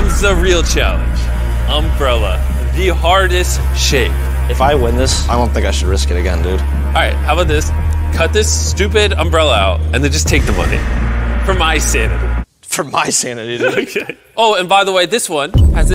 comes the real challenge. Umbrella, the hardest shape. If I win this, I don't think I should risk it again, dude. All right, how about this? Cut this stupid umbrella out and then just take the money. For my sanity. For my sanity, dude. Okay. Oh, and by the way, this one has